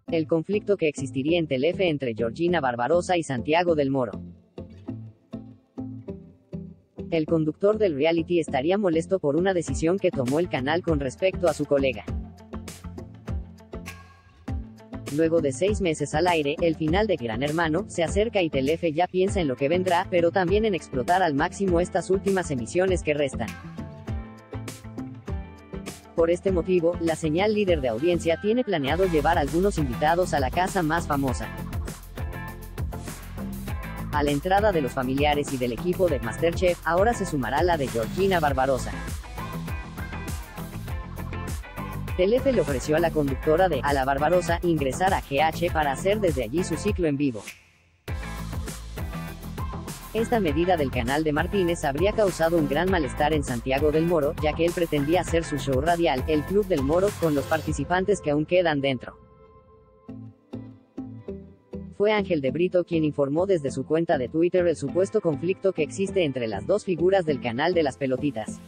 El conflicto que existiría en Telefe entre Georgina Barbarosa y Santiago del Moro. El conductor del reality estaría molesto por una decisión que tomó el canal con respecto a su colega. Luego de 6 meses al aire, el final de Gran Hermano se acerca y Telefe ya piensa en lo que vendrá, pero también en explotar al máximo estas últimas emisiones que restan. Por este motivo, la señal líder de audiencia tiene planeado llevar algunos invitados a la casa más famosa. A la entrada de los familiares y del equipo de MasterChef, ahora se sumará la de Georgina Barbarosa. Telefe le ofreció a la conductora de A la Barbarosa ingresar a GH para hacer desde allí su ciclo en vivo. Esta medida del canal de Martínez habría causado un gran malestar en Santiago del Moro, ya que él pretendía hacer su show radial, El Club del Moro, con los participantes que aún quedan dentro. Fue Ángel de Brito quien informó desde su cuenta de Twitter el supuesto conflicto que existe entre las dos figuras del canal de las pelotitas.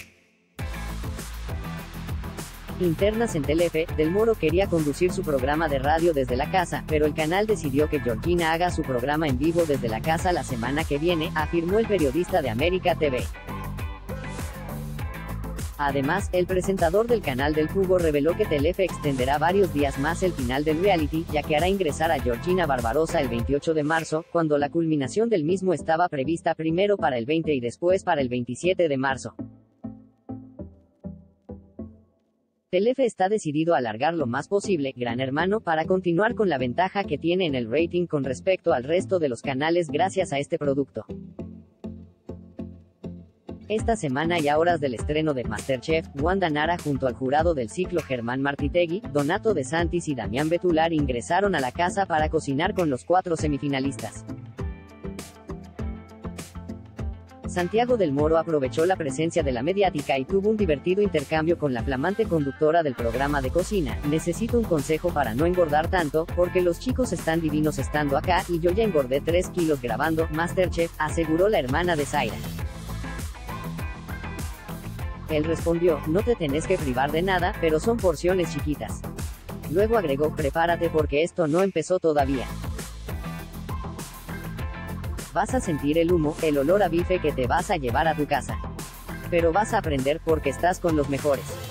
Internas en Telefe, Del Moro quería conducir su programa de radio desde la casa, pero el canal decidió que Georgina haga su programa en vivo desde la casa la semana que viene, afirmó el periodista de América TV. Además, el presentador del canal del Jugo reveló que Telefe extenderá varios días más el final del reality, ya que hará ingresar a Georgina Barbarosa el 28 de marzo, cuando la culminación del mismo estaba prevista primero para el 20 y después para el 27 de marzo. Telefe está decidido a alargar lo más posible Gran Hermano para continuar con la ventaja que tiene en el rating con respecto al resto de los canales gracias a este producto. Esta semana y a horas del estreno de MasterChef, Wanda Nara junto al jurado del ciclo Germán Martitegui, Donato De Santis y Damián Betular ingresaron a la casa para cocinar con los 4 semifinalistas. Santiago del Moro aprovechó la presencia de la mediática y tuvo un divertido intercambio con la flamante conductora del programa de cocina. Necesito un consejo para no engordar tanto, porque los chicos están divinos estando acá, y yo ya engordé 3 kilos grabando MasterChef, aseguró la hermana de Zaira. Él respondió, no te tenés que privar de nada, pero son porciones chiquitas. Luego agregó, prepárate porque esto no empezó todavía. Vas a sentir el humo, el olor a bife que te vas a llevar a tu casa. Pero vas a aprender porque estás con los mejores.